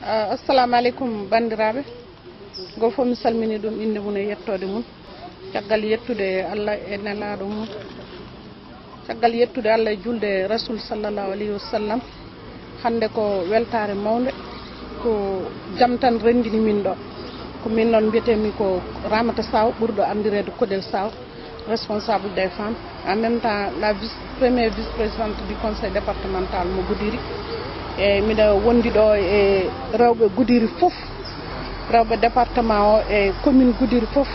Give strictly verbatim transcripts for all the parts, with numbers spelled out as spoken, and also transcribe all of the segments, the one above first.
Uh, assalamu alaikum bandiraɓe go fo mi salmini ɗum inde mum e yettode mum caggal yettude Allah e nelaɗo mum caggal yettude Allah e julde rasul sallallahu alayhi wa sallam. Hande ko weltare mawde ko jam tan rendini min ɗo ko min noon mbiyetemi ko Ramata Saw ɓurɗo andirede Kodel Saw, responsable des femmes, en même temps la vice première vice-présidente du conseil départemental mo Goudiri. E miɗa wondi ɗo e rewɓe Goudiri fof, rewɓe département o e commune Goudiri fof,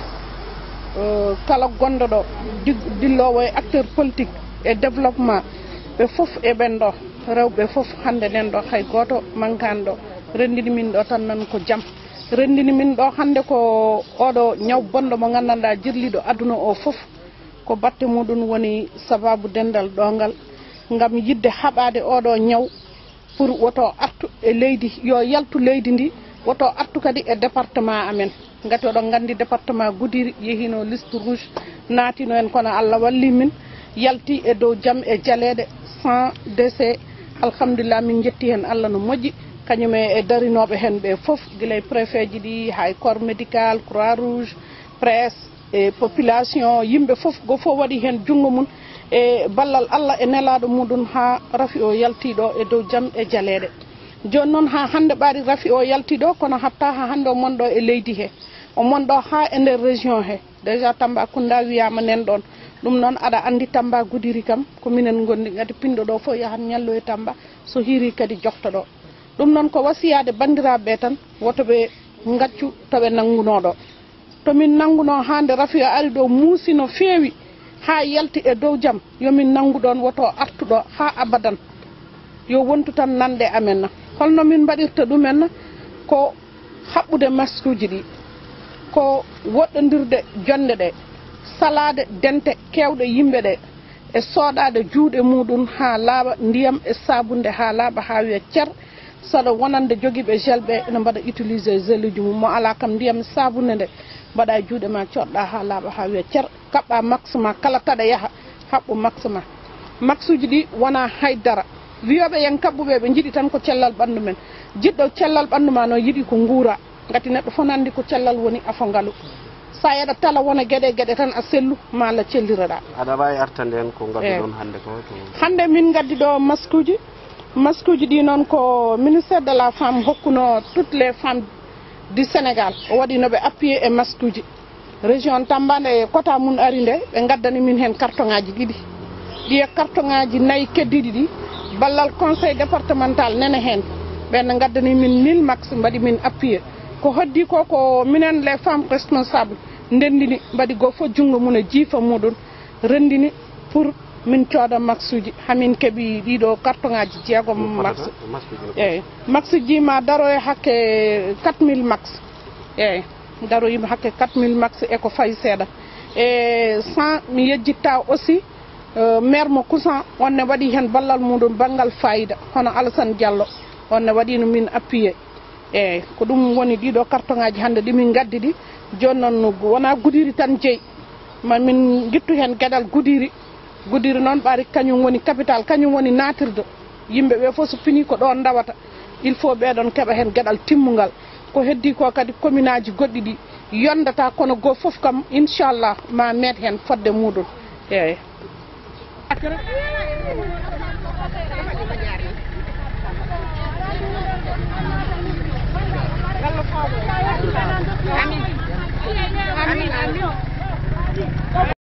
uh, kala gonɗo ɗo dillowo e acteur politique e développement ɓe fof e ɓen ɗo rewɓe fof hande nen ɗo hay goto mankani ɗo rendini min ɗo tan nan ko jaam. Rendini min ɗo hande ko oɗo ñaw bonɗo mo gandanɗa jirliɗo aduna o fof ko batte muɗum woni sababu dendal ɗongal ngam yidde haɓade oɗo ñaw pour woto artu e leydi yo yaltu leydi ndi, woto artu kadi e département amen gati oɗon gandi département Goudiri yehino liste rouge naatino en kono Allah walli min yalti e dow jaam e jaleɗe sans décès. Alhamdulillah min jetti hen Allah no moƴƴi kañum e darinoɓe hen ɓe fof guilay préfet ji ɗi hay corps médical, croix rouge, presse e population yimɓe fof go fof waɗi hen jungo mum e ballal Allah e nelaɗo muɗum ha rafi o yaltiɗo e dow jaam e jaleɗe. Joni noon ha hande ɓaari rafi o yaltiɗo kono hatta ha hande o monɗo e leydi he, o monɗo ha e nder région he. Déjà Tambacounda wiyama nen ɗon, ɗum noon aɗa andi Tamba Goudiri kam ko minen gondi gati pinɗo ɗo fof yahan ñallo e Tamba so hiiri kadi jofta ɗo. Ɗum noon ko wasiyade bandiraɓe tan woto ɓe gaccu toɓe nangunoɗo, tomin nanguno hande rafi o ari ɗo muusi no feewi ha yalti e dow jaam yomin nangu ɗon woto artuɗo ha abadan, yo wontu tan nande amen. Holno min mbaɗirta ɗumen ko haɓɓude masque uji ɗi, ko woɗɗodirde jonde ɗe, salade dente kewɗe yimɓe ɗe e soɗade juuɗe muɗum ha laaɓa, ndiyam e sabunde ha laaɓa ha wiya cer. Saɗa wonande joguiɓe gel ɓe ene mbaɗa utiliser gel uji mum, mo ala kam ndiyam sabunde nde mbaɗa e juuɗe ma coɗɗa ha laaɓa ha wiya cer, kaɓɓa max ma kala taɗa yaaha haɓɓu max ma. Max uji ɗi wona haydara, wiyoɓe yen kabɓuɓe ɓe jiiɗi tan ko cellal ɓandu men, jiɗɗo cellal ɓandu ma no yiiɗi ko guura, gati neɗɗo fof nandi ko cellal woni afo ngaalu. Sa yeɗa tala wona gueɗe gueɗe tan a sellu mala celliraɗa. Aɗa wawi artande en ko gaddi ɗon hande ko? Hande min gaddi ɗo masque uji, masque uji ɗi noon ko ministére de la femme hokkuno toutes les femmes du Sénégal, o waɗi noɓe appuyé e masque uji. Région Tamba nde quota mum ari nde ɓe gaddani min hen carton ngaji ɗiɗi, ɗi e carton ngaji nayyi keddiɗi ɗi ballal conseil départemental nene hen ɓen gaddani min mille max mbaɗi min appuyé. Ko hoddi ko ko minen les femmes responsables ndendini mbaɗi go fof jungo mum e jiifa muɗum rendini pour min cooda max uji hamin keeɓi ɗiɗo carton ngaji jeegom max. Eyyi max ji ma daro e hakke quatre mille max, eyyi daro yima hakke quatre mille max eko fayi seeɗa. E cent mi yejjitta aussi uh, maire mo Kusan onne waɗi hen ballal muɗum banggal fayida, hono Alassane Diallo onne waɗino min appuyé. Eyyi ko ɗum woni ɗiɗo carton ngaji hande ɗimin gaddi ɗi. Joni noon wona Goudiri tan jeeyi, ma min guittu hen gueɗal Goudiri. Goudiri noon ɓaari kañum woni capital, kañum woni natirde yimɓe ɓe fof so fini ko ɗon dawata, il faut ɓeɗon keeɓa hen gueɗal timmugal. Ko heddi ko kadi commune aji goɗɗi ɗi yondata kono go fof kam inchallah ma meet hen fodde muɗum. Eyyi Amin. Amin. Amin.